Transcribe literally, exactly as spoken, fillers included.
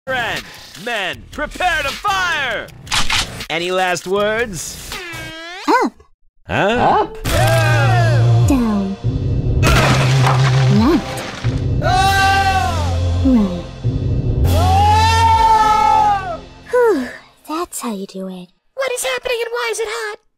Friend, men, prepare to fire! Any last words? Up. Huh? Up. Down. Left. Right. Whew, that's how you do it. What is happening and why is it hot?